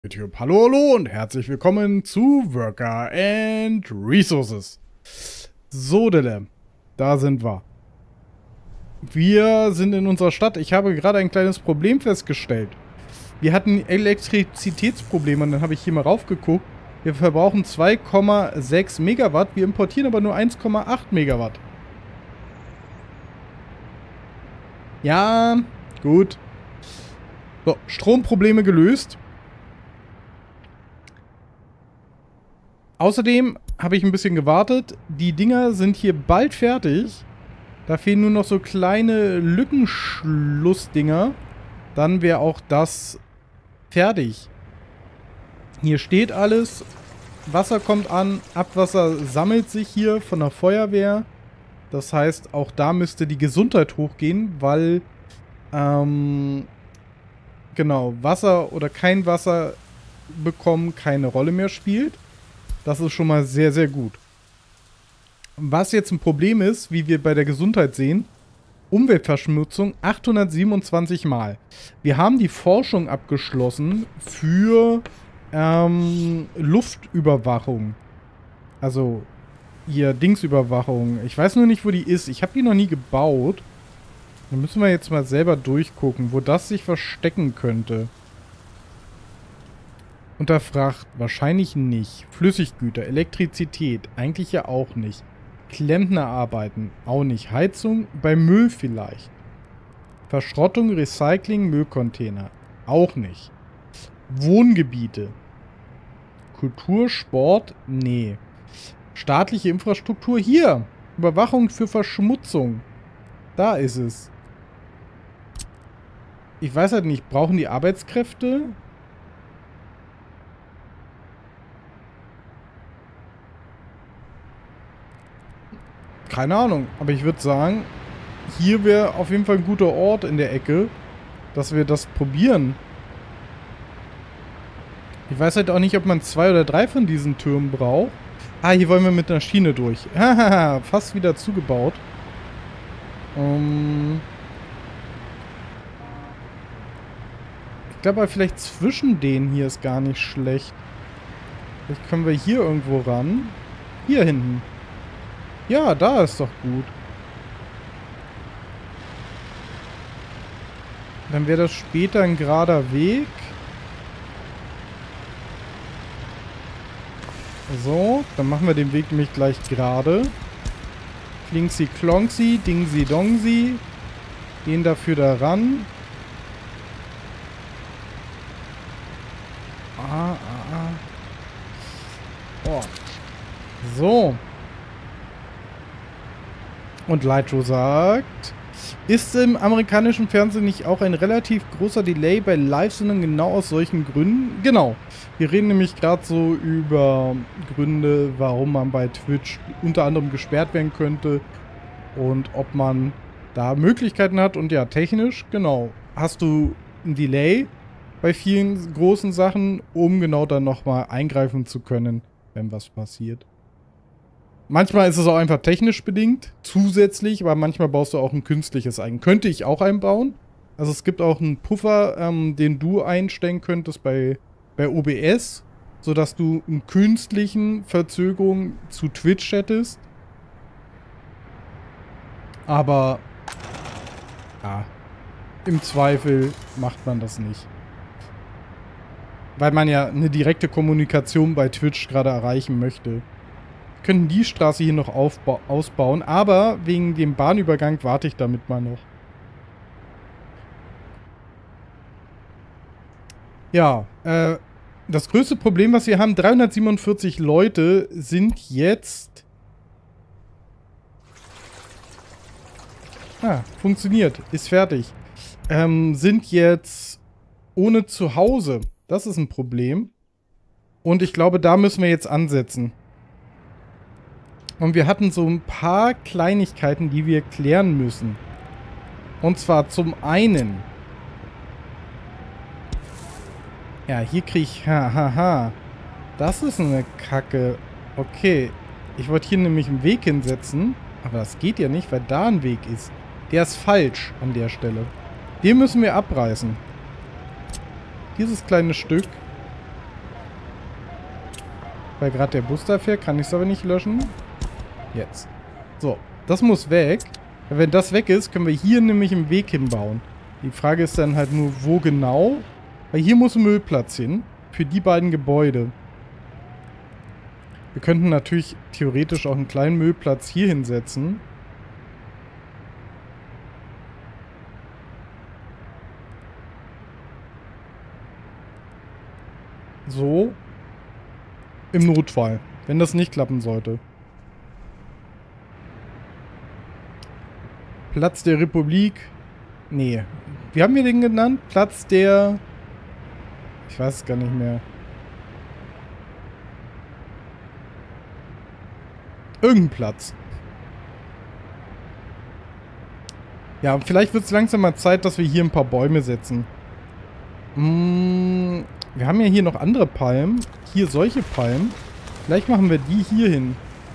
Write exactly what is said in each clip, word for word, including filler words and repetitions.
YouTube. Hallo, hallo und herzlich willkommen zu Worker and Resources. So, Dille, da sind wir. Wir sind in unserer Stadt. Ich habe gerade ein kleines Problem festgestellt. Wir hatten Elektrizitätsprobleme und dann habe ich hier mal raufgeguckt. Wir verbrauchen zwei Komma sechs Megawatt, wir importieren aber nur eins Komma acht Megawatt. Ja, gut. So, Stromprobleme gelöst. Außerdem habe ich ein bisschen gewartet. Die Dinger sind hier bald fertig. Da fehlen nur noch so kleine Lückenschlussdinger. Dann wäre auch das fertig. Hier steht alles. Wasser kommt an. Abwasser sammelt sich hier von der Feuerwehr. Das heißt, auch da müsste die Gesundheit hochgehen, weil ähm, genau, Wasser oder kein Wasser bekommen keine Rolle mehr spielt. Das ist schon mal sehr, sehr gut. Was jetzt ein Problem ist, wie wir bei der Gesundheit sehen, Umweltverschmutzung achthundertsiebenundzwanzig Mal. Wir haben die Forschung abgeschlossen für ähm, Luftüberwachung. Also hier Dingsüberwachung. Ich weiß nur nicht, wo die ist. Ich habe die noch nie gebaut. Da müssen wir jetzt mal selber durchgucken, wo das sich verstecken könnte. Unter Fracht wahrscheinlich nicht. Flüssiggüter, Elektrizität eigentlich ja auch nicht. Klempnerarbeiten auch nicht. Heizung bei Müll vielleicht. Verschrottung, Recycling, Müllcontainer auch nicht. Wohngebiete. Kultur, Sport, nee. Staatliche Infrastruktur hier. Überwachung für Verschmutzung. Da ist es. Ich weiß halt nicht, brauchen die Arbeitskräfte? Keine Ahnung, aber ich würde sagen, hier wäre auf jeden Fall ein guter Ort in der Ecke, dass wir das probieren. Ich weiß halt auch nicht, ob man zwei oder drei von diesen Türmen braucht. Ah, hier wollen wir mit einer Schiene durch. Hahaha, fast wieder zugebaut. Um ich glaube, vielleicht zwischen denen hier ist gar nicht schlecht. Vielleicht können wir hier irgendwo ran. Hier hinten. Ja, da ist doch gut. Dann wäre das später ein gerader Weg. So, dann machen wir den Weg nämlich gleich gerade. Klingsy Klonksy, Dingsy Dongsi. Gehen dafür da ran. Ah, ah, ah. Oh. So. Und Lightro sagt, ist im amerikanischen Fernsehen nicht auch ein relativ großer Delay bei Live-Sendungen genau aus solchen Gründen? Genau. Wir reden nämlich gerade so über Gründe, warum man bei Twitch unter anderem gesperrt werden könnte und ob man da Möglichkeiten hat. Und ja, technisch, genau, hast du ein Delay bei vielen großen Sachen, um genau dann nochmal eingreifen zu können, wenn was passiert. Manchmal ist es auch einfach technisch bedingt, zusätzlich, aber manchmal baust du auch ein künstliches ein. Könnte ich auch einbauen. Also es gibt auch einen Puffer, ähm, den du einstellen könntest bei, bei O B S, sodass du einen künstlichen Verzögerung zu Twitch hättest. Aber ja, im Zweifel macht man das nicht. Weil man ja eine direkte Kommunikation bei Twitch gerade erreichen möchte. Können die Straße hier noch ausbauen, aber wegen dem Bahnübergang warte ich damit mal noch. Ja, äh, das größte Problem, was wir haben, dreihundertsiebenundvierzig Leute sind jetzt... Ah, funktioniert, ist fertig. Ähm, sind jetzt ohne Zuhause. Das ist ein Problem. Und ich glaube, da müssen wir jetzt ansetzen. Und wir hatten so ein paar Kleinigkeiten, die wir klären müssen. Und zwar zum einen... Ja, hier kriege ich... Hahaha. Ha, ha. Das ist eine Kacke. Okay. Ich wollte hier nämlich einen Weg hinsetzen. Aber das geht ja nicht, weil da ein Weg ist. Der ist falsch an der Stelle. Den müssen wir abreißen. Dieses kleine Stück Weil gerade der Bus da fährt, kann ich es aber nicht löschen. Jetzt. So, das muss weg. Wenn das weg ist, können wir hier nämlich einen Weg hinbauen. Die Frage ist dann halt nur, wo genau? Weil hier muss ein Müllplatz hin. Für die beiden Gebäude. Wir könnten natürlich theoretisch auch einen kleinen Müllplatz hier hinsetzen. So. Im Notfall. Wenn das nicht klappen sollte. Platz der Republik. Nee. Wie haben wir den genannt? Platz der... Ich weiß es gar nicht mehr. Irgendein Platz. Ja, vielleicht wird es langsam mal Zeit, dass wir hier ein paar Bäume setzen. Hm, wir haben ja hier noch andere Palmen. Hier solche Palmen. Vielleicht machen wir die hier hin.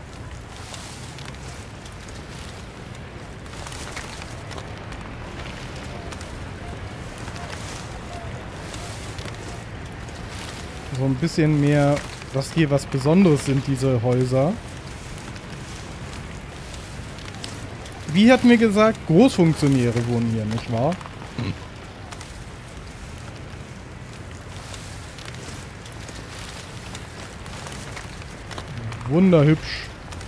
So ein bisschen mehr, dass hier was Besonderes sind, diese Häuser. Wie hatten wir gesagt? Großfunktionäre wohnen hier, nicht wahr? Hm. Wunderhübsch.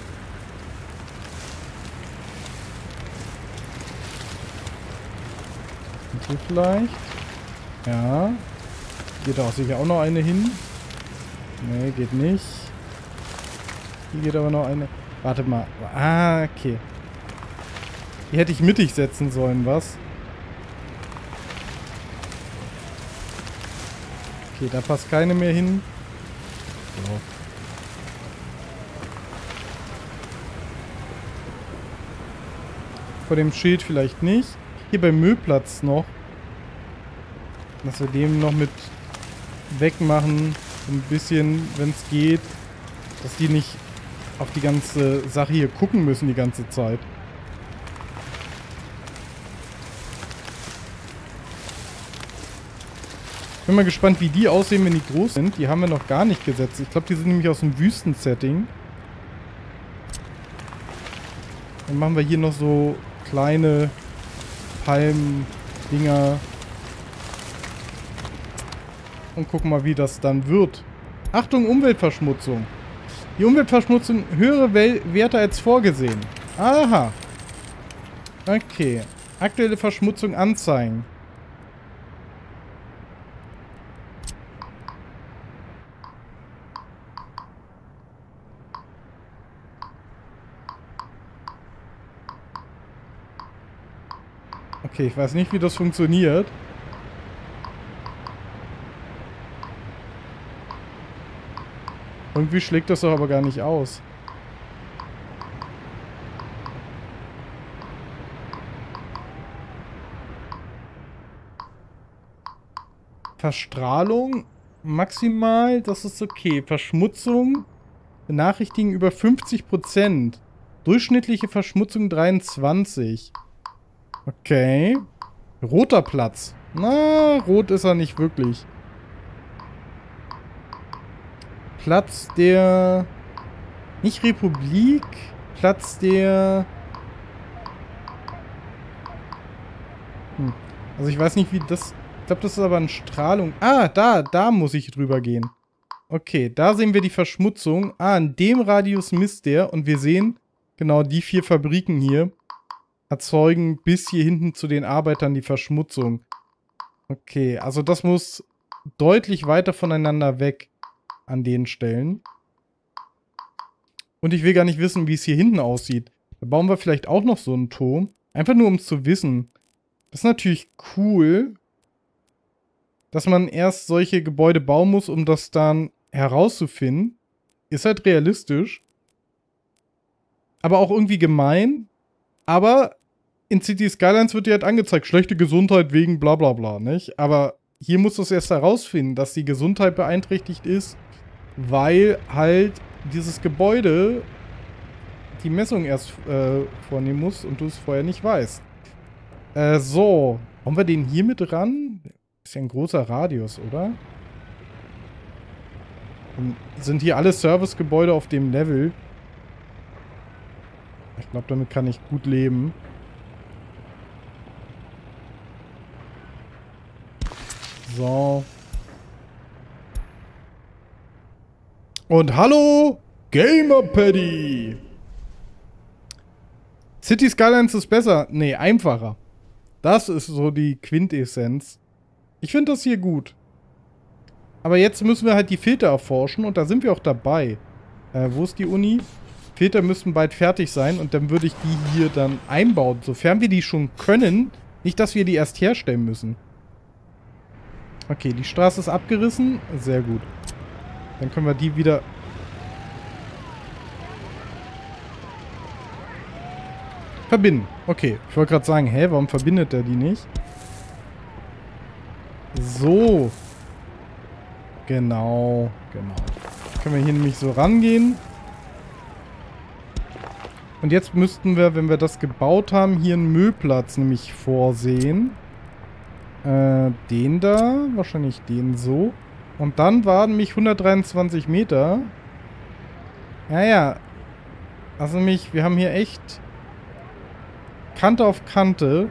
Und hier vielleicht. Ja. Geht auch sicher auch noch eine hin. Nee, geht nicht. Hier geht aber noch eine. Warte mal. Ah, okay. Die hätte ich mittig setzen sollen, was? Okay, da passt keine mehr hin. So. Vor dem Schild vielleicht nicht. Hier beim Müllplatz noch. Dass wir dem noch mit wegmachen. So ein bisschen, wenn es geht. Dass die nicht auf die ganze Sache hier gucken müssen die ganze Zeit. Bin mal gespannt, wie die aussehen, wenn die groß sind. Die haben wir noch gar nicht gesetzt. Ich glaube, die sind nämlich aus dem Wüstensetting. Dann machen wir hier noch so kleine Palmen-Dinger. Und gucken mal, wie das dann wird. Achtung, Umweltverschmutzung. Die Umweltverschmutzung höhere Wel- Werte als vorgesehen. Aha. Okay. Aktuelle Verschmutzung anzeigen. Okay, ich weiß nicht, wie das funktioniert. Irgendwie schlägt das doch aber gar nicht aus. Verstrahlung maximal, das ist okay. Verschmutzung benachrichtigen über fünfzig Prozent. Durchschnittliche Verschmutzung dreiundzwanzig. Okay. Roter Platz. Na, rot ist er nicht wirklich. Platz der... Nicht Republik. Platz der... Hm. Also ich weiß nicht, wie das... Ich glaube, das ist aber eine Strahlung. Ah, da, da muss ich drüber gehen. Okay, da sehen wir die Verschmutzung. Ah, in dem Radius misst der. Und wir sehen, genau, die vier Fabriken hier erzeugen bis hier hinten zu den Arbeitern die Verschmutzung. Okay, also das muss deutlich weiter voneinander weg an den Stellen. Und ich will gar nicht wissen, wie es hier hinten aussieht. Da bauen wir vielleicht auch noch so einen Turm. Einfach nur, um es zu wissen. Das ist natürlich cool, dass man erst solche Gebäude bauen muss, um das dann herauszufinden. Ist halt realistisch. Aber auch irgendwie gemein. Aber in City Skylines wird dir halt angezeigt, schlechte Gesundheit wegen bla bla bla, nicht? Aber hier musst du es erst herausfinden, dass die Gesundheit beeinträchtigt ist, weil halt dieses Gebäude die Messung erst äh, vornehmen muss und du es vorher nicht weißt. Äh, so. Haben wir den hier mit ran? Ist ja ein großer Radius, oder? Dann sind hier alle Servicegebäude auf dem Level. Ich glaube, damit kann ich gut leben. So. Und hallo, Gamer Paddy! City Skylines ist besser. Nee, einfacher. Das ist so die Quintessenz. Ich finde das hier gut. Aber jetzt müssen wir halt die Filter erforschen und da sind wir auch dabei. Äh, wo ist die Uni? Filter müssten bald fertig sein und dann würde ich die hier dann einbauen, sofern wir die schon können. Nicht, dass wir die erst herstellen müssen. Okay, die Straße ist abgerissen. Sehr gut. Dann können wir die wieder... verbinden. Okay, ich wollte gerade sagen, hä, warum verbindet er die nicht? So. Genau, genau. Können wir hier nämlich so rangehen. Und jetzt müssten wir, wenn wir das gebaut haben, hier einen Müllplatz nämlich vorsehen. Äh, den da. Wahrscheinlich den so. Und dann waren nämlich hundertdreiundzwanzig Meter. Ja, ja. Also nämlich, wir haben hier echt Kante auf Kante.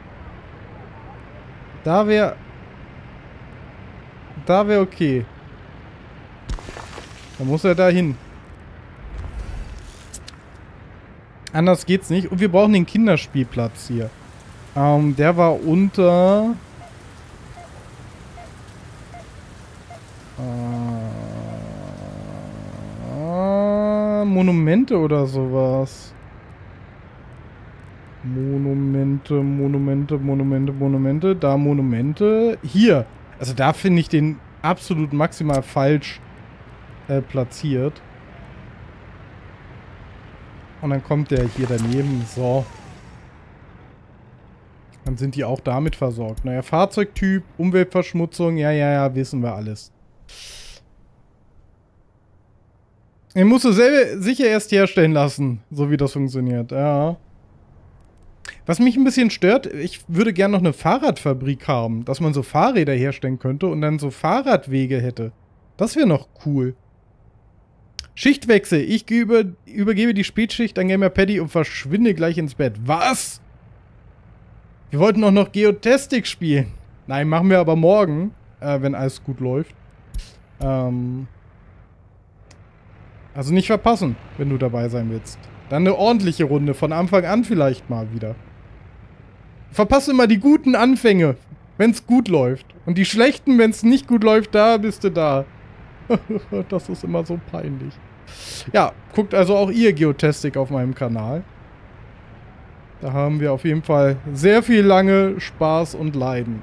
Da wäre... Da wäre okay. Da muss er da hin. Anders geht's nicht. Und wir brauchen den Kinderspielplatz hier. Ähm, der war unter... Äh, Monumente oder sowas. Monumente, Monumente, Monumente, Monumente. Da Monumente. Hier. Also da finde ich den absolut maximal falsch äh, platziert. Und dann kommt der hier daneben. So. Dann sind die auch damit versorgt. Naja, Fahrzeugtyp, Umweltverschmutzung. Ja, ja, ja, wissen wir alles. Den musst du selber sicher erst herstellen lassen, so wie das funktioniert. Ja. Was mich ein bisschen stört, ich würde gerne noch eine Fahrradfabrik haben, dass man so Fahrräder herstellen könnte und dann so Fahrradwege hätte. Das wäre noch cool. Schichtwechsel. Ich über, übergebe die Spätschicht an Gamer Paddy und verschwinde gleich ins Bett. Was? Wir wollten doch noch Geotastic spielen. Nein, machen wir aber morgen, äh, wenn alles gut läuft. Ähm... Also nicht verpassen, wenn du dabei sein willst. Dann eine ordentliche Runde, von Anfang an vielleicht mal wieder. Verpasse immer die guten Anfänge, wenn es gut läuft. Und die schlechten, wenn es nicht gut läuft, da bist du da. Das ist immer so peinlich. Ja, guckt also auch ihr Geotastic auf meinem Kanal. Da haben wir auf jeden Fall sehr viel lange Spaß und Leiden.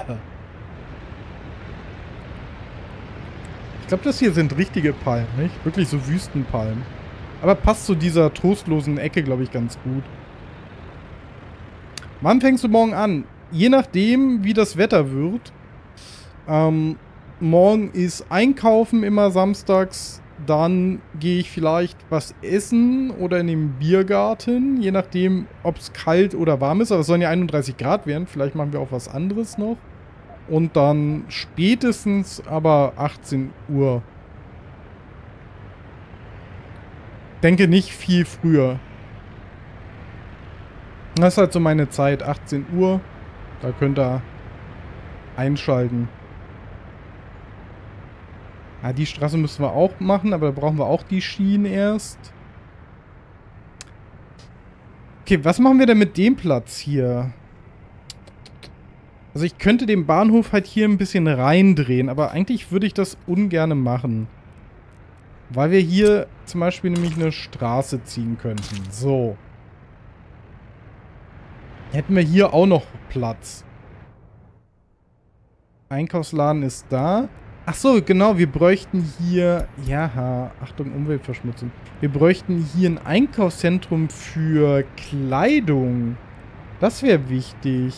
Ich glaube, das hier sind richtige Palmen, nicht? Wirklich so Wüstenpalmen. Aber passt zu dieser trostlosen Ecke, glaube ich, ganz gut. Wann fängst du morgen an? Je nachdem, wie das Wetter wird. Ähm, morgen ist Einkaufen immer samstags. Dann gehe ich vielleicht was essen oder in den Biergarten. Je nachdem, ob es kalt oder warm ist. Aber es sollen ja einunddreißig Grad werden. Vielleicht machen wir auch was anderes noch. Und dann spätestens aber achtzehn Uhr. Denke nicht viel früher. Das ist halt so meine Zeit, achtzehn Uhr. Da könnt ihr einschalten. Ah, die Straße müssen wir auch machen, aber da brauchen wir auch die Schienen erst. Okay, was machen wir denn mit dem Platz hier? Also ich könnte den Bahnhof halt hier ein bisschen reindrehen, aber eigentlich würde ich das ungern machen. Weil wir hier zum Beispiel nämlich eine Straße ziehen könnten. So. Hätten wir hier auch noch Platz. Einkaufsladen ist da. Ach so, genau, wir bräuchten hier... Ja, Achtung, Umweltverschmutzung. Wir bräuchten hier ein Einkaufszentrum für Kleidung. Das wäre wichtig.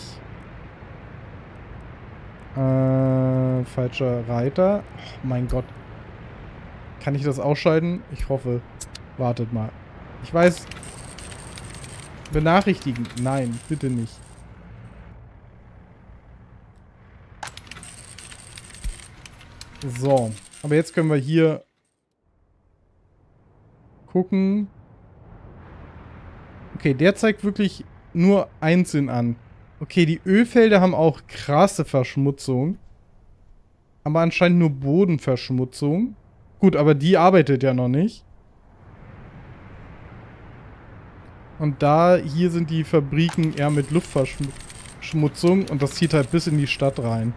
Äh, falscher Reiter. Oh mein Gott. Kann ich das ausschalten? Ich hoffe. Wartet mal. Ich weiß... Benachrichtigen. Nein, bitte nicht. So. Aber jetzt können wir hier gucken. Okay, der zeigt wirklich nur einzeln an. Okay, die Ölfelder haben auch krasse Verschmutzung. Aber anscheinend nur Bodenverschmutzung. Gut, aber die arbeitet ja noch nicht. Und da, hier sind die Fabriken eher mit Luftverschmutzung. Und das zieht halt bis in die Stadt rein.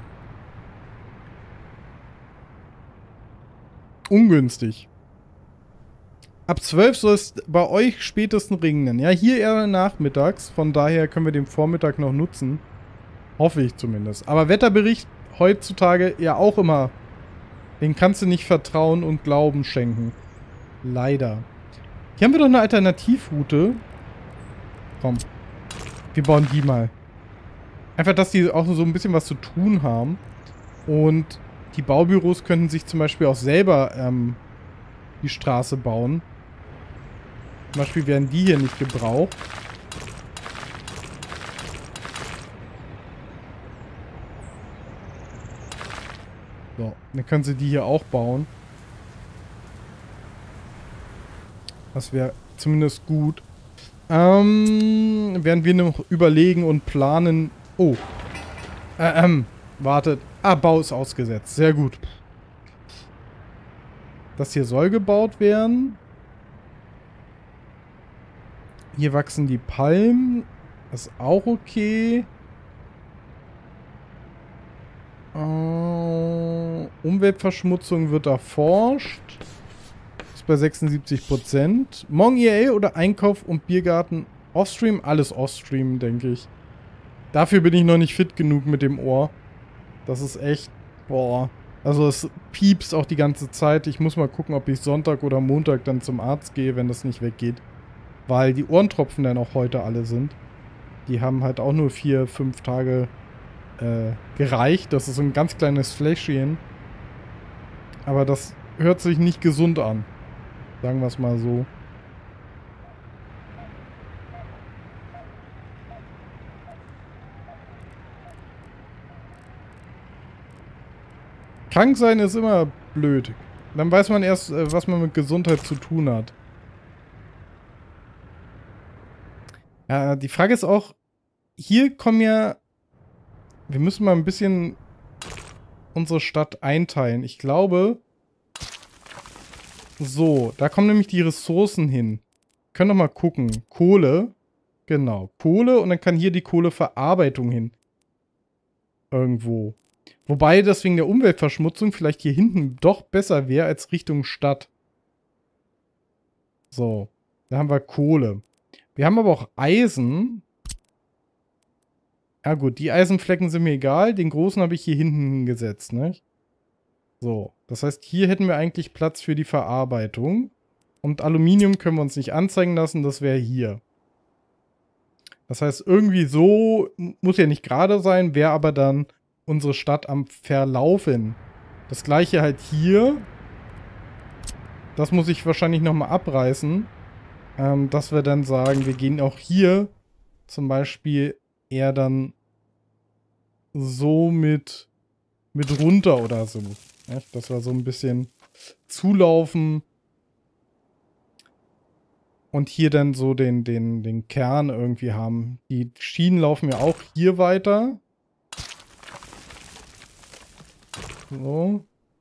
Ungünstig. Ab zwölf soll es bei euch spätestens regnen. Ja, hier eher nachmittags. Von daher können wir den Vormittag noch nutzen. Hoffe ich zumindest. Aber Wetterbericht heutzutage ja auch immer. Den kannst du nicht Vertrauen und Glauben schenken. Leider. Hier haben wir doch eine Alternativroute. Komm. Wir bauen die mal. Einfach, dass die auch so ein bisschen was zu tun haben. Und die Baubüros könnten sich zum Beispiel auch selber ähm, die Straße bauen. Zum Beispiel werden die hier nicht gebraucht. So, dann können sie die hier auch bauen. Das wäre zumindest gut. Ähm, während wir noch überlegen und planen... Oh. Äh, ähm, wartet. Ah, Bau ist ausgesetzt. Sehr gut. Das hier soll gebaut werden. Hier wachsen die Palmen. Das ist auch okay. Äh, Umweltverschmutzung wird erforscht. Ist bei sechsundsiebzig Prozent. Morgen E A oder Einkauf und Biergarten Offstream? Alles Offstream, denke ich. Dafür bin ich noch nicht fit genug mit dem Ohr. Das ist echt... Boah. Also es piepst auch die ganze Zeit. Ich muss mal gucken, ob ich Sonntag oder Montag dann zum Arzt gehe, wenn das nicht weggeht. Weil die Ohrentropfen dann auch heute alle sind. Die haben halt auch nur vier, fünf Tage äh, gereicht. Das ist so ein ganz kleines Fläschchen. Aber das hört sich nicht gesund an. Sagen wir es mal so. Krank sein ist immer blöd. Dann weiß man erst, was man mit Gesundheit zu tun hat. Ja, die Frage ist auch, hier kommen ja... Wir müssen mal ein bisschen unsere Stadt einteilen. Ich glaube... So, da kommen nämlich die Ressourcen hin. Können wir mal gucken. Kohle. Genau, Kohle und dann kann hier die Kohleverarbeitung hin. Irgendwo. Wobei das wegen der Umweltverschmutzung vielleicht hier hinten doch besser wäre als Richtung Stadt. So, da haben wir Kohle. Wir haben aber auch Eisen. Ja gut, die Eisenflecken sind mir egal. Den großen habe ich hier hinten hingesetzt, ne? So, das heißt, hier hätten wir eigentlich Platz für die Verarbeitung. Und Aluminium können wir uns nicht anzeigen lassen, das wäre hier. Das heißt, irgendwie so, muss ja nicht gerade sein, wäre aber dann unsere Stadt am Verlaufen. Das gleiche halt hier. Das muss ich wahrscheinlich nochmal abreißen. Ähm, dass wir dann sagen, wir gehen auch hier zum Beispiel eher dann so mit, mit runter oder so. Ja, dass wir so ein bisschen zulaufen. Und hier dann so den, den, den Kern irgendwie haben. Die Schienen laufen ja auch hier weiter. So.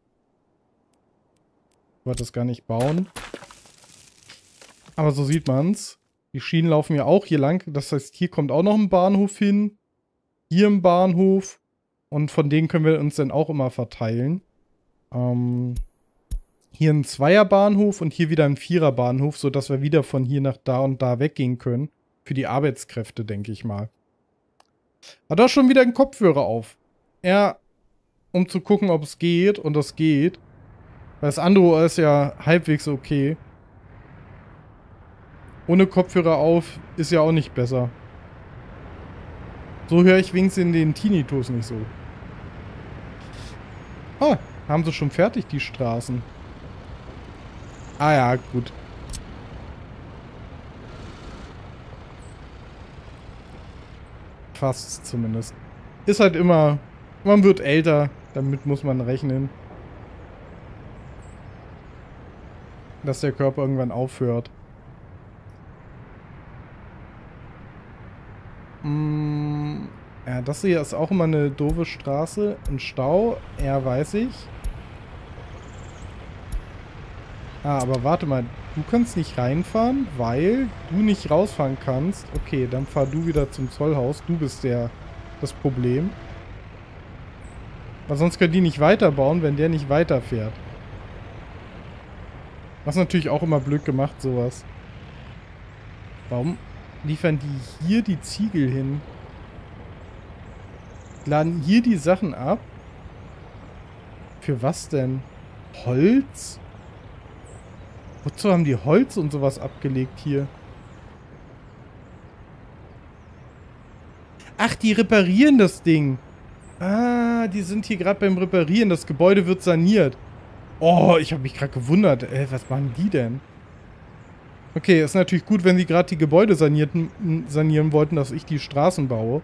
Ich wollte das gar nicht bauen. Aber so sieht man's. Die Schienen laufen ja auch hier lang. Das heißt, hier kommt auch noch ein Bahnhof hin. Hier ein Bahnhof. Und von denen können wir uns dann auch immer verteilen. Ähm, hier ein Zweierbahnhof und hier wieder ein Viererbahnhof, sodass wir wieder von hier nach da und da weggehen können. Für die Arbeitskräfte, denke ich mal. Hat da schon wieder einen Kopfhörer auf. Ja, um zu gucken, ob es geht. Und das geht. Weil das andere ist ja halbwegs okay. Ohne Kopfhörer auf ist ja auch nicht besser. So höre ich wenigstens in den Tinnitus nicht so. Ah, haben sie schon fertig, die Straßen. Ah ja, gut. Fast zumindest. Ist halt immer... Man wird älter, damit muss man rechnen. dass der Körper irgendwann aufhört. Mm, ja, das hier ist auch immer eine doofe Straße. Ein Stau, ja, weiß ich. Ah, aber warte mal. Du kannst nicht reinfahren, weil du nicht rausfahren kannst. Okay, dann fahr du wieder zum Zollhaus. Du bist der, das Problem. Weil sonst können die nicht weiterbauen, wenn der nicht weiterfährt. Was natürlich auch immer blöd gemacht, sowas. Warum liefern die hier die Ziegel hin? Laden hier die Sachen ab? Für was denn? Holz? Wozu haben die Holz und sowas abgelegt hier? Ach, die reparieren das Ding. Ah, die sind hier gerade beim Reparieren. Das Gebäude wird saniert. Oh, ich habe mich gerade gewundert. Äh, was machen die denn? Okay, ist natürlich gut, wenn sie gerade die Gebäude sanierten, sanieren wollten, dass ich die Straßen baue.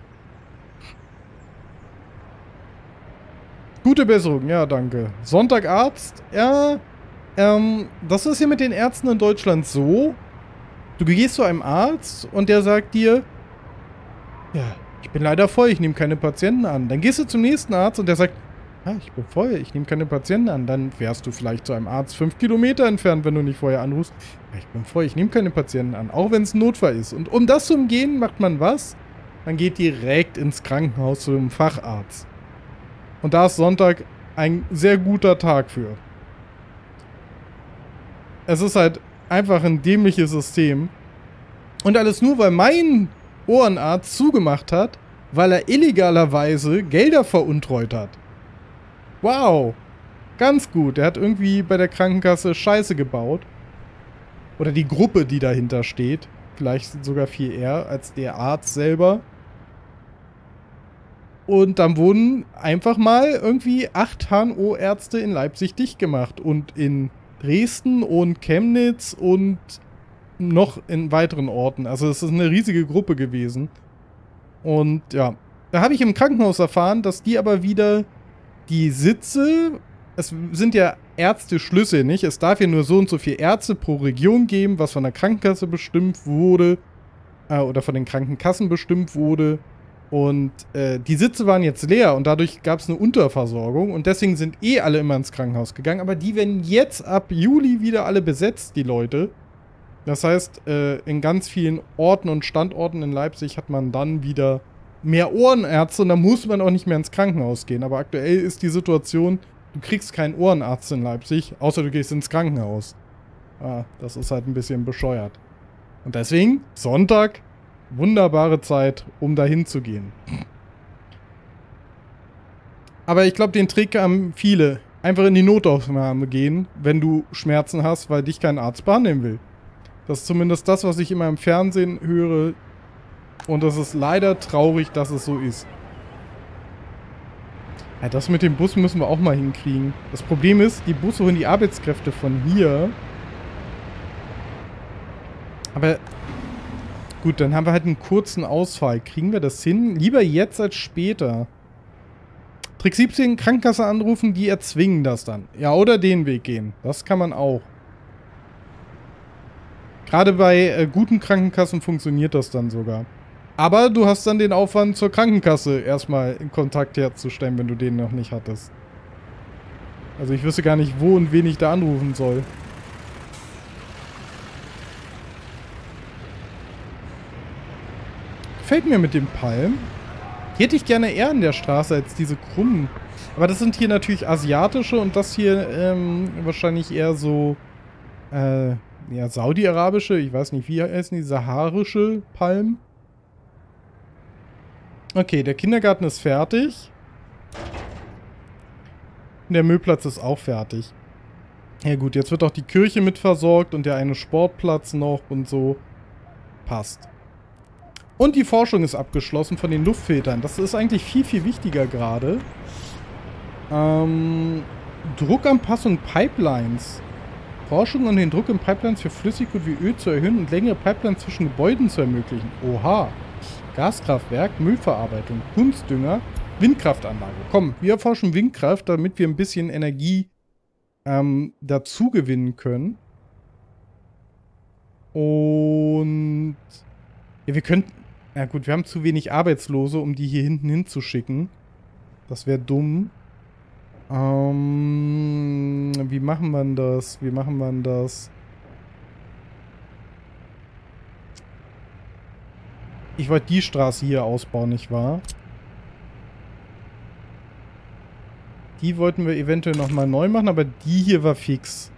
Gute Besserung, ja, danke. Sonntagarzt, ja, ähm, das ist hier mit den Ärzten in Deutschland so. Du gehst zu einem Arzt und der sagt dir, ja, ich bin leider voll, ich nehme keine Patienten an. Dann gehst du zum nächsten Arzt und der sagt, ja, ich bin voll, ich nehme keine Patienten an. Dann wärst du vielleicht zu einem Arzt fünf Kilometer entfernt, wenn du nicht vorher anrufst. Ja, ich bin voll, ich nehme keine Patienten an, auch wenn es ein Notfall ist. Und um das zu umgehen, macht man was? Man geht direkt ins Krankenhaus zu einem Facharzt. Und da ist Sonntag ein sehr guter Tag für. Es ist halt einfach ein dämliches System. Und alles nur, weil mein Ohrenarzt zugemacht hat, weil er illegalerweise Gelder veruntreut hat. Wow. Ganz gut. Er hat irgendwie bei der Krankenkasse Scheiße gebaut. Oder die Gruppe, die dahinter steht. Vielleicht sogar viel eher als der Arzt selber. Und dann wurden einfach mal irgendwie acht H N O-Ärzte in Leipzig dicht gemacht. Und in Dresden und Chemnitz und noch in weiteren Orten. Also es ist eine riesige Gruppe gewesen. Und ja, da habe ich im Krankenhaus erfahren, dass die aber wieder die Sitze, es sind ja Ärzteschlüsse, nicht? Es darf ja nur so und so viele Ärzte pro Region geben, was von der Krankenkasse bestimmt wurde, äh, oder von den Krankenkassen bestimmt wurde. Und äh, die Sitze waren jetzt leer und dadurch gab es eine Unterversorgung und deswegen sind eh alle immer ins Krankenhaus gegangen. Aber die werden jetzt ab Juli wieder alle besetzt, die Leute. Das heißt, äh, in ganz vielen Orten und Standorten in Leipzig hat man dann wieder mehr Ohrenärzte und da muss man auch nicht mehr ins Krankenhaus gehen. Aber aktuell ist die Situation, du kriegst keinen Ohrenarzt in Leipzig, außer du gehst ins Krankenhaus. Ah, das ist halt ein bisschen bescheuert. Und deswegen, Sonntag, wunderbare Zeit, um dahin zu gehen. Aber ich glaube, den Trick haben viele. Einfach in die Notaufnahme gehen, wenn du Schmerzen hast, weil dich kein Arzt behandeln will. Das ist zumindest das, was ich immer im Fernsehen höre. Und das ist leider traurig, dass es so ist. Ja, das mit dem Bus müssen wir auch mal hinkriegen. Das Problem ist, die Busse holen die Arbeitskräfte von hier. Aber gut, dann haben wir halt einen kurzen Ausfall. Kriegen wir das hin? Lieber jetzt als später. Trick siebzehn, Krankenkasse anrufen, die erzwingen das dann. Ja, oder den Weg gehen. Das kann man auch. Gerade bei äh, guten Krankenkassen funktioniert das dann sogar. Aber du hast dann den Aufwand zur Krankenkasse erstmal in Kontakt herzustellen, wenn du den noch nicht hattest. Also ich wüsste gar nicht, wo und wen ich da anrufen soll. Gefällt mir mit dem Palm. Die hätte ich gerne eher an der Straße als diese krummen. Aber das sind hier natürlich asiatische und das hier ähm, wahrscheinlich eher so äh, ja, saudi-arabische, ich weiß nicht, wie heißen die, saharische Palmen. Okay, der Kindergarten ist fertig. Der Müllplatz ist auch fertig. Ja gut, jetzt wird auch die Kirche mit versorgt und der eine Sportplatz noch und so. Passt. Und die Forschung ist abgeschlossen von den Luftfiltern. Das ist eigentlich viel, viel wichtiger gerade. Ähm, Druckanpassung Pipelines. Forschung an den Druck in Pipelines für Flüssiggut wie Öl zu erhöhen und längere Pipelines zwischen Gebäuden zu ermöglichen. Oha. Gaskraftwerk, Müllverarbeitung, Kunstdünger, Windkraftanlage. Komm, wir erforschen Windkraft, damit wir ein bisschen Energie ähm, dazu gewinnen können. Und ja, wir könnten... Ja gut, wir haben zu wenig Arbeitslose, um die hier hinten hinzuschicken. Das wäre dumm. Ähm, wie machen wir das? Wie machen wir das? Ich wollte die Straße hier ausbauen, nicht wahr? Die wollten wir eventuell nochmal neu machen, aber die hier war fix.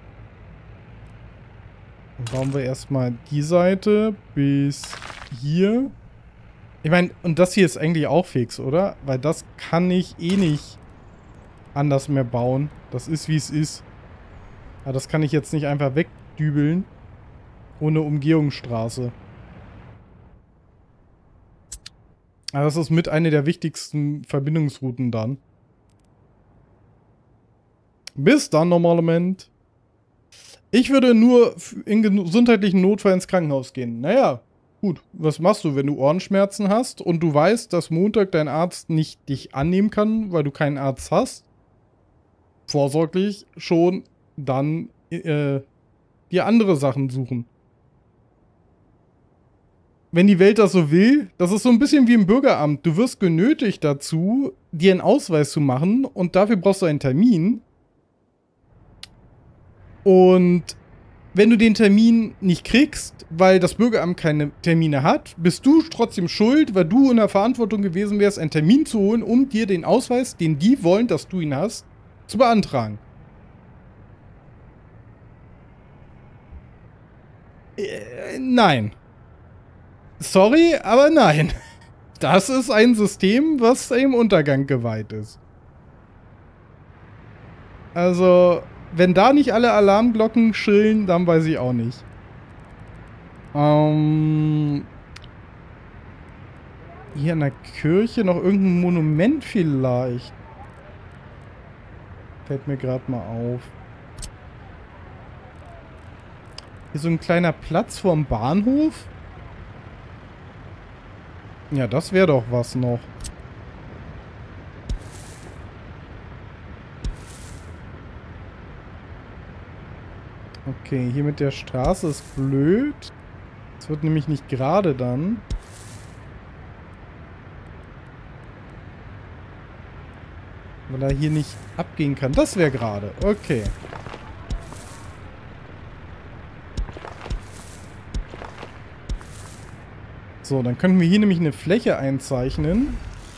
Dann bauen wir erstmal die Seite bis hier. Ich meine, und das hier ist eigentlich auch fix, oder? Weil das kann ich eh nicht anders mehr bauen. Das ist, wie es ist. Aber das kann ich jetzt nicht einfach wegdübeln. Ohne Umgehungsstraße. Aber das ist mit einer der wichtigsten Verbindungsrouten dann. Bis dann, Normalement. Ich würde nur in gesundheitlichen Notfall ins Krankenhaus gehen. Naja, gut. Was machst du, wenn du Ohrenschmerzen hast und du weißt, dass Montag dein Arzt nicht dich annehmen kann, weil du keinen Arzt hast? Vorsorglich schon dann äh, dir andere Sachen suchen. Wenn die Welt das so will, das ist so ein bisschen wie im Bürgeramt. Du wirst genötigt dazu, dir einen Ausweis zu machen und dafür brauchst du einen Termin. Und wenn du den Termin nicht kriegst, weil das Bürgeramt keine Termine hat, bist du trotzdem schuld, weil du in der Verantwortung gewesen wärst, einen Termin zu holen, um dir den Ausweis, den die wollen, dass du ihn hast, zu beantragen. Äh, nein. Sorry, aber nein. Das ist ein System, was dem Untergang geweiht ist. Also, wenn da nicht alle Alarmglocken schrillen, dann weiß ich auch nicht. Ähm, hier in der Kirche noch irgendein Monument vielleicht. Fällt mir gerade mal auf. Hier so ein kleiner Platz vorm Bahnhof. Ja, das wäre doch was noch. Okay, hier mit der Straße ist blöd. Es wird nämlich nicht gerade dann. Weil er hier nicht abgehen kann. Das wäre gerade. Okay. So, dann könnten wir hier nämlich eine Fläche einzeichnen.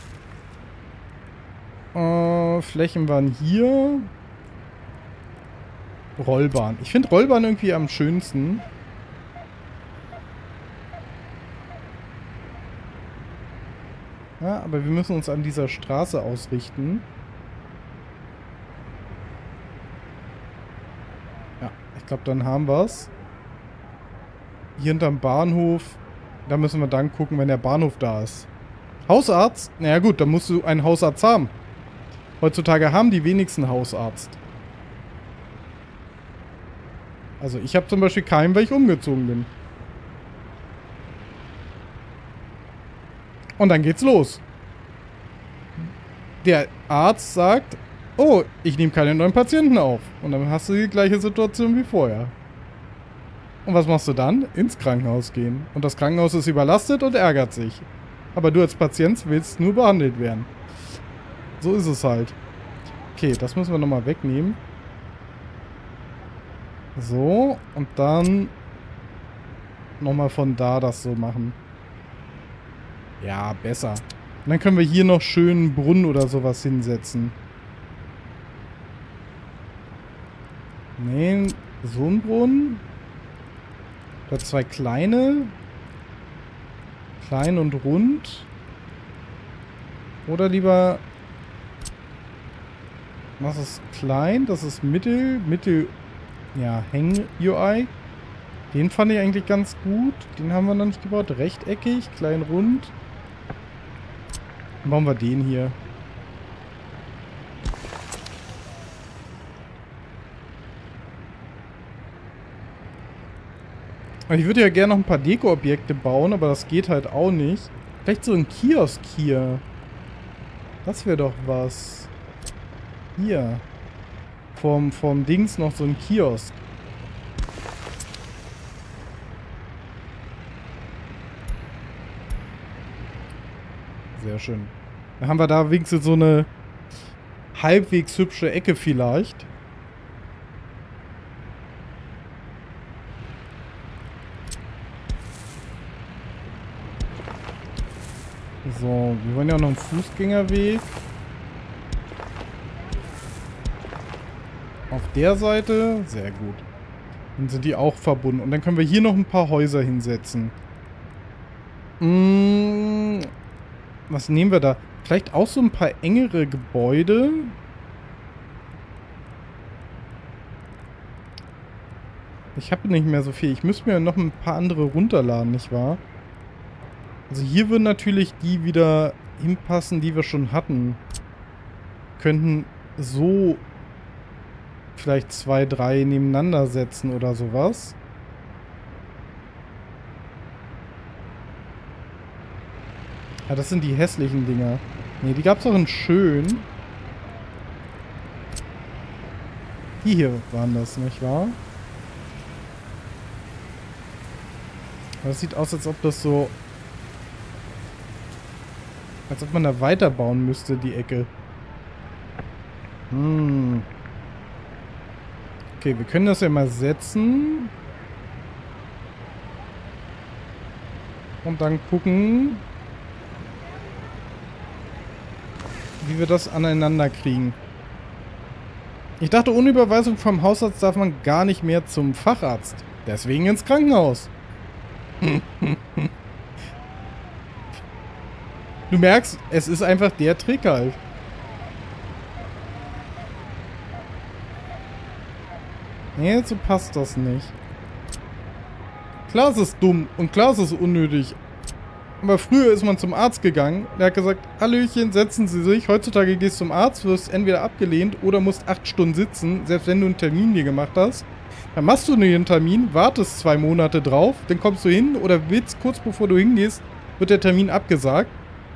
Äh, Flächen waren hier. Rollbahn. Ich finde Rollbahn irgendwie am schönsten. Ja, aber wir müssen uns an dieser Straße ausrichten. Ja, ich glaube, dann haben wir es. Hier hinterm Bahnhof. Da müssen wir dann gucken, wenn der Bahnhof da ist. Hausarzt? Naja gut, dann musst du einen Hausarzt haben. Heutzutage haben die wenigsten Hausarzt. Also ich habe zum Beispiel keinen, weil ich umgezogen bin. Und dann geht's los. Der Arzt sagt, oh, ich nehme keine neuen Patienten auf. Und dann hast du die gleiche Situation wie vorher. Und was machst du dann? Ins Krankenhaus gehen. Und das Krankenhaus ist überlastet und ärgert sich. Aber du als Patient willst nur behandelt werden. So ist es halt. Okay, das müssen wir nochmal wegnehmen. So, und dann nochmal von da das so machen. Ja, besser. Und dann können wir hier noch schön einen Brunnen oder sowas hinsetzen. Nee, so ein Brunnen. Oder zwei kleine. Klein und rund. Oder lieber... Was ist klein? Das ist mittel. Mittel... Ja, Häng-U I. Den fand ich eigentlich ganz gut. Den haben wir noch nicht gebaut. Rechteckig, klein, rund. Dann bauen wir den hier. Ich würde ja gerne noch ein paar Deko-Objekte bauen, aber das geht halt auch nicht. Vielleicht so ein Kiosk hier. Das wäre doch was. Hier. Vom, vom Dings noch so ein Kiosk. Sehr schön. Dann haben wir da wenigstens so eine halbwegs hübsche Ecke vielleicht. So, wir wollen ja auch noch einen Fußgängerweg. Auf der Seite, sehr gut. Dann sind die auch verbunden. Und dann können wir hier noch ein paar Häuser hinsetzen. Hm, was nehmen wir da? Vielleicht auch so ein paar engere Gebäude. Ich habe nicht mehr so viel. Ich müsste mir noch ein paar andere runterladen, nicht wahr? Also hier würden natürlich die wieder hinpassen, die wir schon hatten. Könnten so vielleicht zwei, drei nebeneinander setzen oder sowas. Ja, das sind die hässlichen Dinger. Ne, die gab es auch in schön. Die hier waren das, nicht wahr? Das sieht aus, als ob das so... Als ob man da weiterbauen müsste, die Ecke. Hm. Okay, wir können das ja mal setzen. Und dann gucken, wie wir das aneinander kriegen. Ich dachte, ohne Überweisung vom Hausarzt darf man gar nicht mehr zum Facharzt. Deswegen ins Krankenhaus. Du merkst, es ist einfach der Trick halt. Nee, so passt das nicht. Klar ist es dumm und klar ist es unnötig. Aber früher ist man zum Arzt gegangen. Der hat gesagt, Hallöchen, setzen Sie sich. Heutzutage gehst du zum Arzt, wirst entweder abgelehnt oder musst acht Stunden sitzen, selbst wenn du einen Termin dir gemacht hast. Dann machst du den Termin, wartest zwei Monate drauf, dann kommst du hin oder willst kurz bevor du hingehst, wird der Termin abgesagt.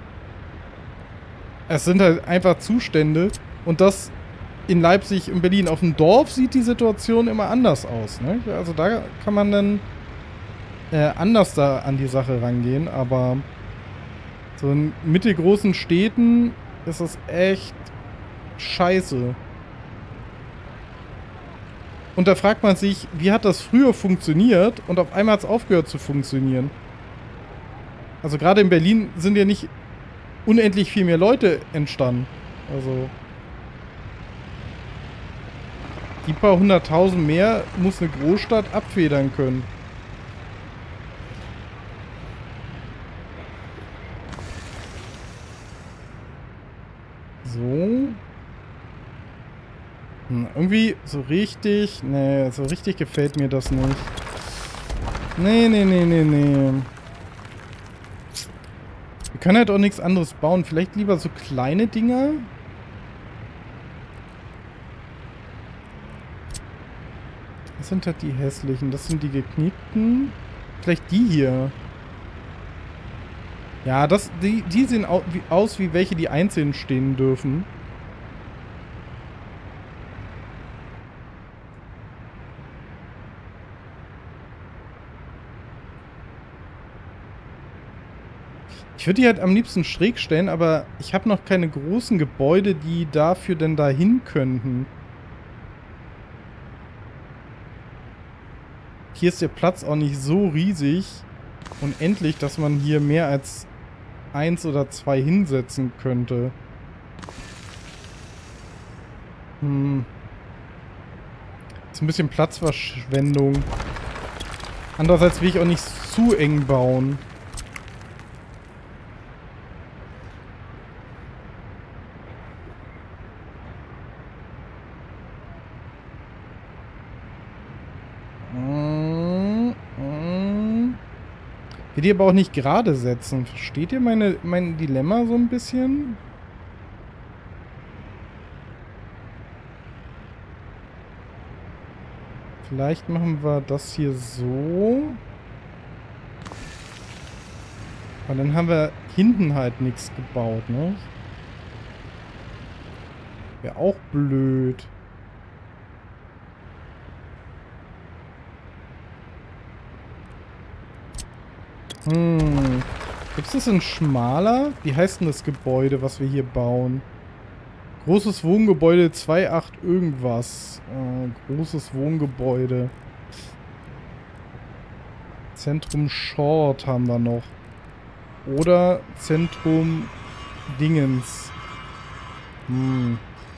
Es sind halt einfach Zustände und das in Leipzig und Berlin. Auf dem Dorf sieht die Situation immer anders aus, ne? Also da kann man dann äh, anders da an die Sache rangehen, aber so in mittelgroßen Städten ist das echt scheiße. Und da fragt man sich, wie hat das früher funktioniert und auf einmal hat es aufgehört zu funktionieren. Also gerade in Berlin sind ja nicht unendlich viel mehr Leute entstanden. Also die paar hunderttausend mehr muss eine Großstadt abfedern können. So. Hm, irgendwie so richtig... Nee, so richtig gefällt mir das nicht. Nee, nee, nee, nee, nee. Wir können halt auch nichts anderes bauen. Vielleicht lieber so kleine Dinger. Das sind halt die hässlichen. Das sind die geknickten. Vielleicht die hier. Ja, das, die, die sehen au wie, aus wie welche, die einzeln stehen dürfen. Ich würde die halt am liebsten schräg stellen, aber ich habe noch keine großen Gebäude, die dafür denn dahin könnten. Hier ist der Platz auch nicht so riesig und endlich, dass man hier mehr als eins oder zwei hinsetzen könnte. Hm. Das ist ein bisschen Platzverschwendung. Andererseits will ich auch nicht zu eng bauen. Ich will die aber auch nicht gerade setzen. Versteht ihr meine, mein Dilemma so ein bisschen? Vielleicht machen wir das hier so. Aber dann haben wir hinten halt nichts gebaut, ne? Wäre auch blöd. Hm. Gibt es das in schmaler? Wie heißt denn das Gebäude, was wir hier bauen? Großes Wohngebäude zwei Komma acht irgendwas. Äh, großes Wohngebäude. Zentrum Short haben wir noch. Oder Zentrum Dingens. Hm.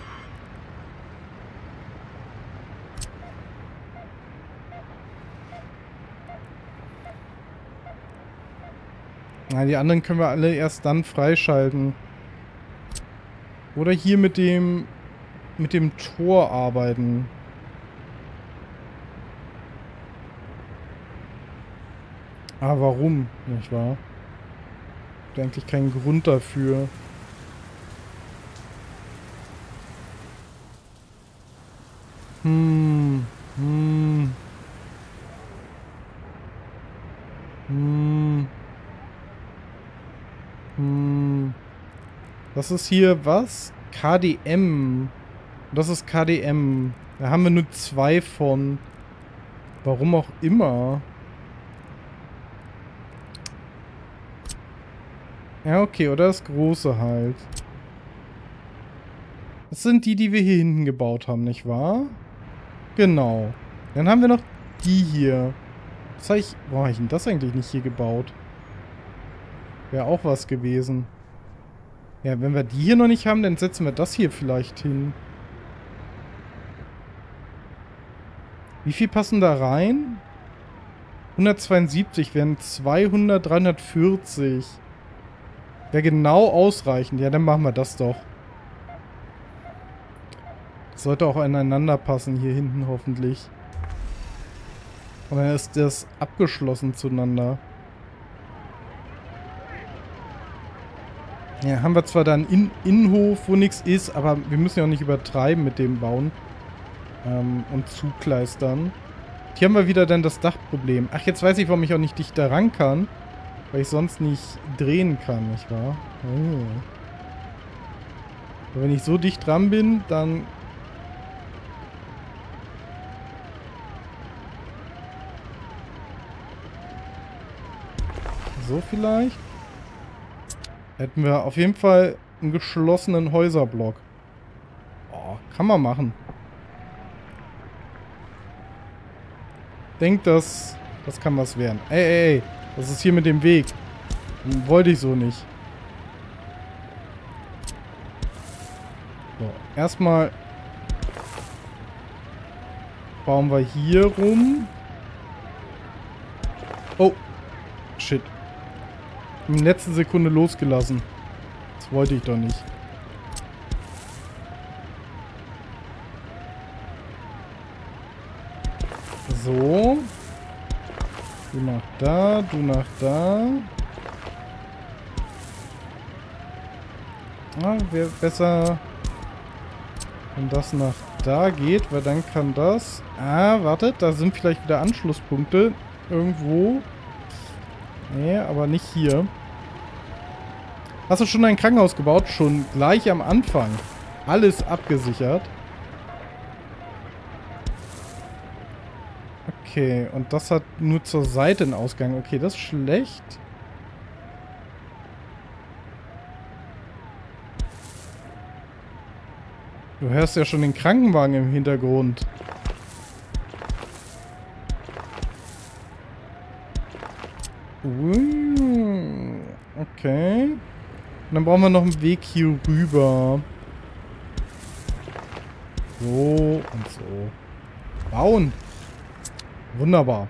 Na, die anderen können wir alle erst dann freischalten. Oder hier mit dem mit dem Tor arbeiten. Ah, warum? Nicht wahr? Gibt eigentlich keinen Grund dafür. Hm. Hm. Hm. Hm. Das ist hier was? K D M. Das ist K D M. Da haben wir nur zwei von. Warum auch immer. Ja, okay, oder das große halt. Das sind die, die wir hier hinten gebaut haben, nicht wahr? Genau. Dann haben wir noch die hier. Was hab ich... Warum habe ich denn das eigentlich nicht hier gebaut? Wäre auch was gewesen. Ja, wenn wir die hier noch nicht haben, dann setzen wir das hier vielleicht hin. Wie viel passen da rein? hundertzweiundsiebzig wären zweihundert, dreihundertvierzig. Wäre genau ausreichend. Ja, dann machen wir das doch. Das sollte auch ineinander passen hier hinten hoffentlich. Und dann ist das abgeschlossen zueinander. Ja, haben wir zwar dann in Innenhof, wo nichts ist, aber wir müssen ja auch nicht übertreiben mit dem Bauen. Ähm, und zukleistern. Hier haben wir wieder dann das Dachproblem. Ach, jetzt weiß ich, warum ich auch nicht dichter ran kann. Weil ich sonst nicht drehen kann, nicht wahr? Oh. Aber wenn ich so dicht dran bin, dann... So vielleicht? Hätten wir auf jeden Fall einen geschlossenen Häuserblock. Oh, kann man machen. Denkt, das, das kann was werden. Ey, ey, ey. Das ist hier mit dem Weg. Den wollte ich so nicht. So, erstmal bauen wir hier rum. Oh, shit. In der letzten Sekunde losgelassen. Das wollte ich doch nicht. So. Du nach da, du nach da. Ah, wäre besser, wenn das nach da geht, weil dann kann das... Ah, wartet, da sind vielleicht wieder Anschlusspunkte irgendwo. Nee, aber nicht hier. Hast du schon ein Krankenhaus gebaut? Schon gleich am Anfang. Alles abgesichert. Okay, und das hat nur zur Seite einen Ausgang. Okay, das ist schlecht. Du hörst ja schon den Krankenwagen im Hintergrund. Okay. Und dann brauchen wir noch einen Weg hier rüber. So und so. Bauen. Wunderbar.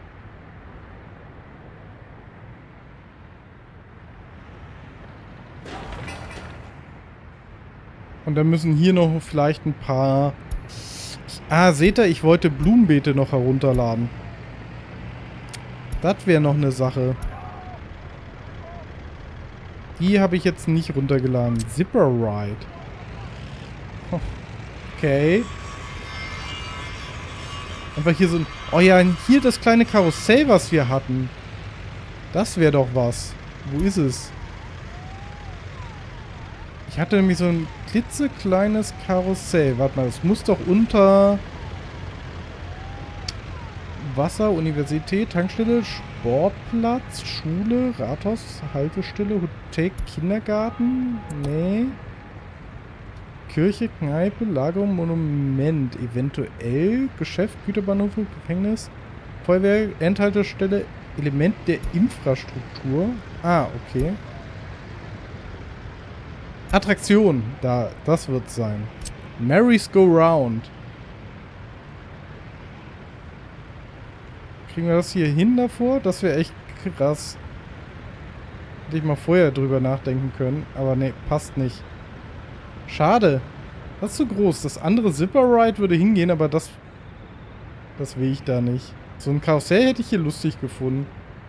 Und dann müssen hier noch vielleicht ein paar... Ah, seht ihr, ich wollte Blumenbeete noch herunterladen. Das wäre noch eine Sache. Die habe ich jetzt nicht runtergeladen. Zipper Ride. Okay. Einfach hier so ein... Oh ja, hier das kleine Karussell, was wir hatten. Das wäre doch was. Wo ist es? Ich hatte nämlich so ein klitzekleines Karussell. Warte mal, das muss doch unter Wasser, Universität, Tankstelle, Sportplatz, Schule, Rathaus, Haltestelle, Hotel, Kindergarten? Nee. Kirche, Kneipe, Lagerung, Monument. Eventuell Geschäft, Güterbahnhof, Gefängnis, Feuerwehr, Endhaltestelle, Element der Infrastruktur. Ah, okay. Attraktion. Da, das wird sein. Mary's Go Round. Kriegen wir das hier hin davor? Das wäre echt krass. Hätte ich mal vorher drüber nachdenken können. Aber ne, passt nicht. Schade. Das ist zu groß. Das andere Zipper Ride würde hingehen, aber das... Das will ich da nicht. So ein Karussell hätte ich hier lustig gefunden.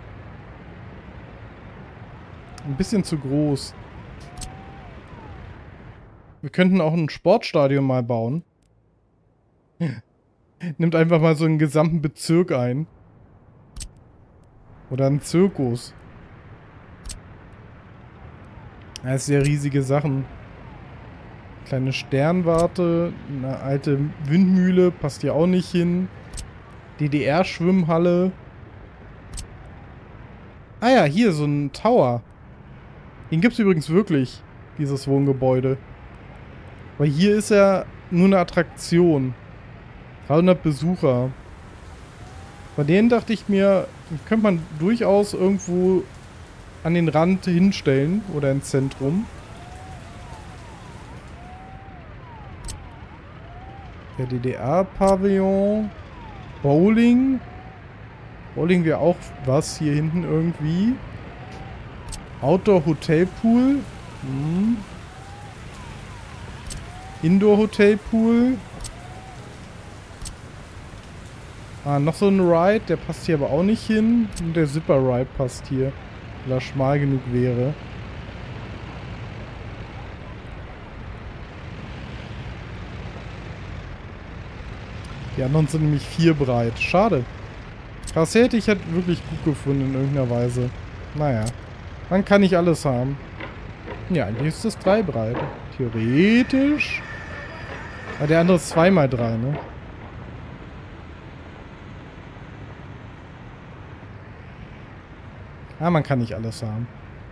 Ein bisschen zu groß. Wir könnten auch ein Sportstadion mal bauen. Nimmt einfach mal so einen gesamten Bezirk ein. Oder einen Zirkus. Das sind ja riesige Sachen. Kleine Sternwarte, eine alte Windmühle, passt hier auch nicht hin. D D R-Schwimmhalle. Ah ja, hier so ein Tower. Den gibt es übrigens wirklich, dieses Wohngebäude. Aber hier ist ja nur eine Attraktion. dreihundert Besucher. Bei denen dachte ich mir, könnte man durchaus irgendwo an den Rand hinstellen oder ins Zentrum. Der D D R-Pavillon. Bowling. Bowling wäre auch was hier hinten irgendwie. Outdoor-Hotelpool. Hm. Indoor-Hotelpool. Ah, noch so ein Ride. Der passt hier aber auch nicht hin. Und der Zipper-Ride passt hier. Weil er schmal genug wäre. Die anderen sind nämlich vier breit. Schade. Karussell hätte ich halt wirklich gut gefunden in irgendeiner Weise. Naja. Man kann nicht alles haben. Ja, eigentlich ist das drei breit. Theoretisch. Aber der andere ist zwei mal drei, ne? Ah, man kann nicht alles haben.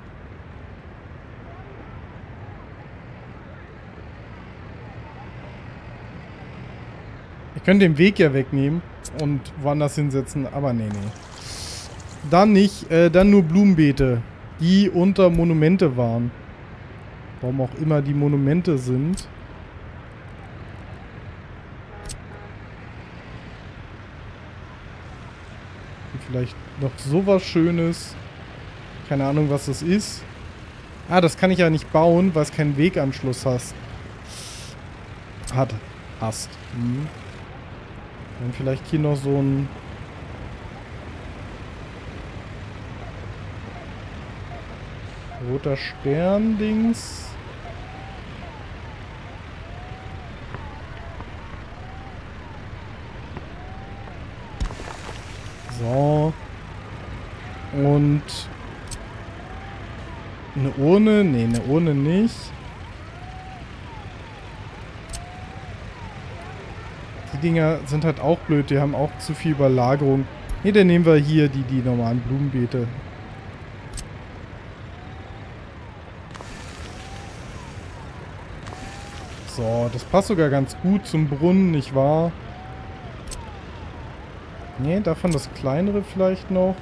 Ich könnte den Weg ja wegnehmen und woanders hinsetzen, aber nee, nee. Dann nicht, äh, dann nur Blumenbeete, die unter Monumente waren. Warum auch immer die Monumente sind. Und vielleicht noch sowas Schönes. Keine Ahnung, was das ist. Ah, das kann ich ja nicht bauen, weil es keinen Weganschluss hast. Hat. Hast. Hm. Dann vielleicht hier noch so ein... roter Stern-Dings. So. Und... eine Urne? Ne, eine Urne nicht. Die Dinger sind halt auch blöd. Die haben auch zu viel Überlagerung. Ne, dann nehmen wir hier die, die normalen Blumenbeete. So, das passt sogar ganz gut zum Brunnen, nicht wahr? Ne, davon das kleinere vielleicht noch.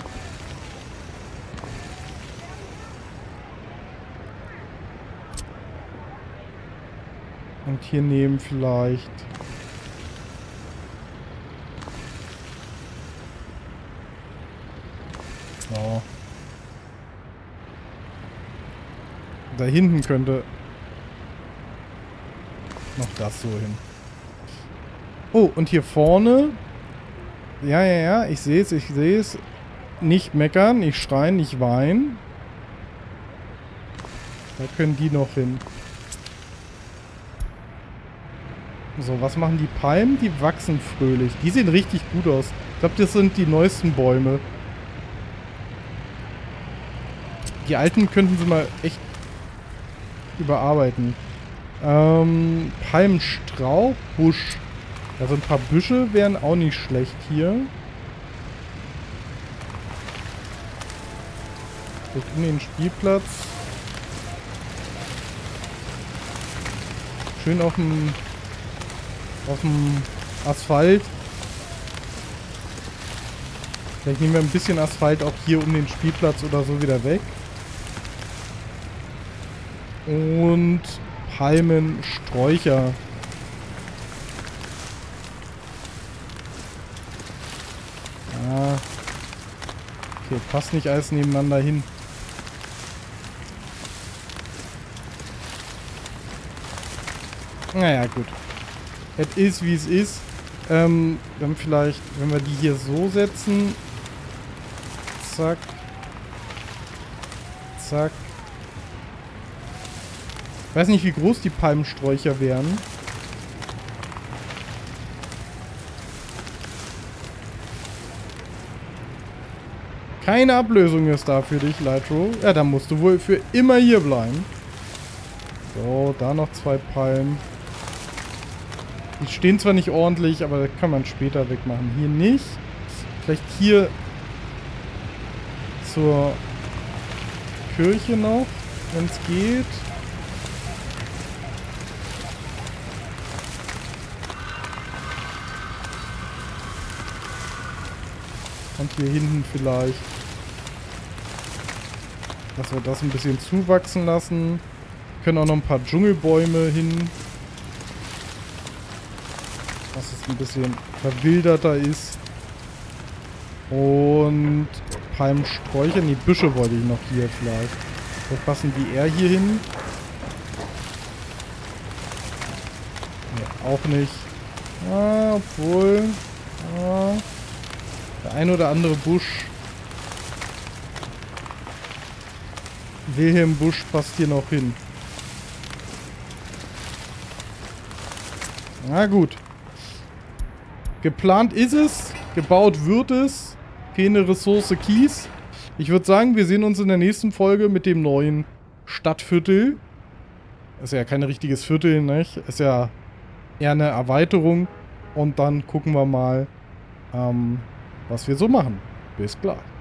Und hier neben vielleicht... So. Da hinten könnte... noch das so hin. Oh, und hier vorne... Ja, ja, ja, ich sehe es, ich sehe es. Nicht meckern, nicht schreien, nicht weinen. Da können die noch hin. So, was machen die Palmen? Die wachsen fröhlich. Die sehen richtig gut aus. Ich glaube, das sind die neuesten Bäume. Die alten könnten sie mal echt überarbeiten. Ähm, Palmenstrauch, Busch. Also ein paar Büsche wären auch nicht schlecht hier. Vielleicht um den Spielplatz. Schön auf dem auf dem Asphalt. Vielleicht nehmen wir ein bisschen Asphalt auch hier um den Spielplatz oder so wieder weg. Und Palmen, Sträucher. Ah. Okay, passt nicht alles nebeneinander hin. Naja, gut. Es ist, wie es ist. Ähm, dann vielleicht, wenn wir die hier so setzen. Zack. Zack. Ich weiß nicht, wie groß die Palmensträucher wären. Keine Ablösung ist da für dich, Lytro. Ja, dann musst du wohl für immer hier bleiben. So, da noch zwei Palmen. Die stehen zwar nicht ordentlich, aber das kann man später wegmachen. Hier nicht. Vielleicht hier zur Kirche noch, wenn es geht. Und hier hinten vielleicht, dass wir das ein bisschen zuwachsen lassen. Wir können auch noch ein paar Dschungelbäume hin. Dass es ein bisschen verwilderter ist. Und Palmsträucher, nee, Büsche wollte ich noch hier vielleicht. So passen die eher hier hin. Nee, auch nicht. Ah, obwohl. Ah, der ein oder andere Busch. Wilhelm Busch passt hier noch hin. Na gut. Geplant ist es. Gebaut wird es. Keine Ressource Kies. Ich würde sagen, wir sehen uns in der nächsten Folge mit dem neuen Stadtviertel. Ist ja kein richtiges Viertel, nicht? Ist ja eher eine Erweiterung. Und dann gucken wir mal, ähm, was wir so machen. Bis gleich.